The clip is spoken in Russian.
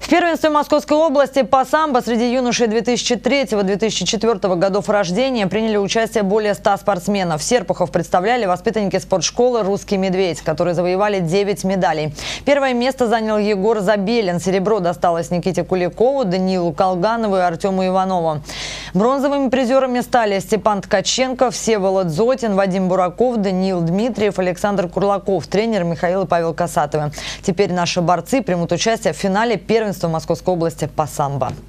В первенстве Московской области по самбо среди юношей 2003-2004 годов рождения приняли участие более 100 спортсменов. Серпухов представляли воспитанники спортшколы «Русский медведь», которые завоевали 9 медалей. Первое место занял Егор Забелин. Серебро досталось Никите Куликову, Даниилу Колганову и Артему Иванову. Бронзовыми призерами стали Степан Ткаченко, Всеволод Зотин, Вадим Бураков, Даниил Дмитриев, Александр Курлаков, тренер Михаил и Павел Касатовы. Теперь наши борцы примут участие в финале первенства Московской области по самбо.